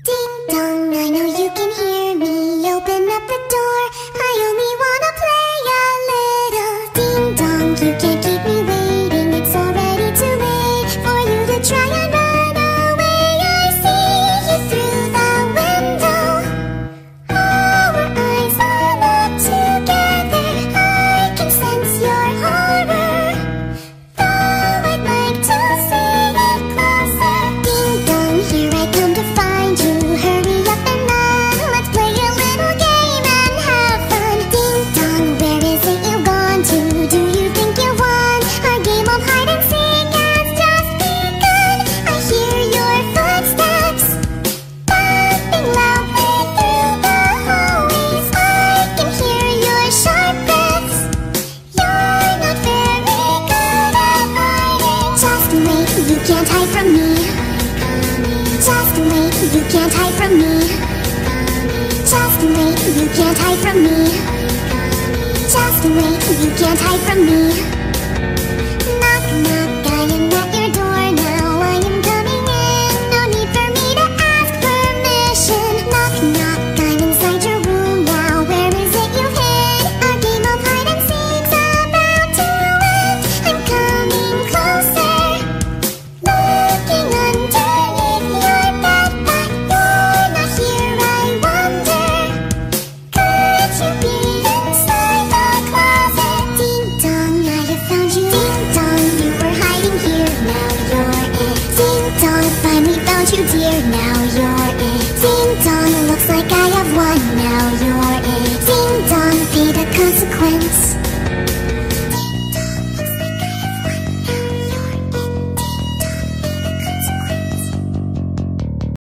Ding dong, I know you can hear me. Open up the door, I only wanna play a little. Ding dong, you can't keep me waiting. It's already too late for you to try and run away. I see you through the window. Our eyes line up together. I can sense your horror, though I'd like to see it closer. Ding dong, here I come to find you. Hurry up and run, let's play a little game and have fun. Ding dong, where is it you've gone to? Do you think you won? Our game of hide and seek has just begun. I hear your footsteps bumping loudly through the hallways. I can hear your sharp breaths. You're not very good at hiding. Just wait, you can't hide from me. Just wait, you can't hide from me. Just wait, you can't hide from me. Just wait, you can't hide from me. Knock, knock, I am at your door now. I am coming in, no need for me to ask permission. Knock, knock, I'm inside your room now. Where is it you've hid? Our game of hide and seek's about to end. I'm coming closer, looking underneath your bed, but you're not here. I wonder, could you be inside the closet? Ding dong, I have found you. Ding dong, you were hiding here, now you're it. Ding dong, finally found you, dear.